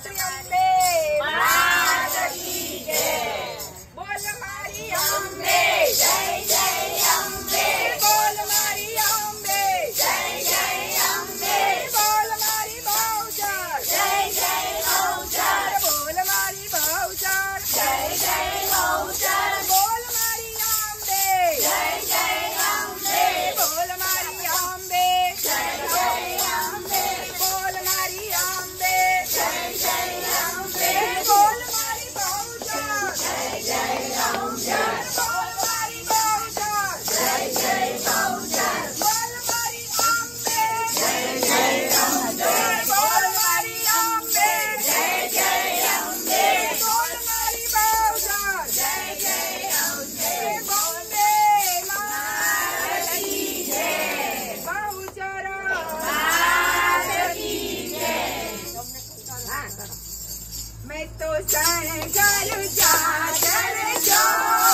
श्री अम्बे माता की जय। बोल मारी अम्बे जय जय अम्बे। बोल मारी अम्बे जय जय अम्बे। बोल मारी बहुचर जय जय बहुचर। बोल मारी बहुचर जय जय बहुचर। बोल मारी अम्बे जय जय अम्बे। बोल मारी अम्बे जय जय अम्बे। बोल मारी अम्बे जय जय अम्बे। बोल मारी बहुचर जय जय बहुचर। बोल मारी बहुचर जय जय बहुचर। बोल मारी अम्बे जय जय अम्बे। बोल मारी अम्बे जय जय अम्बे। बोल मारी बहुचर जय जय अम्बे। बॉम्बे माता की जय। बहुचर माता की जय। मैं तो शरण कर जा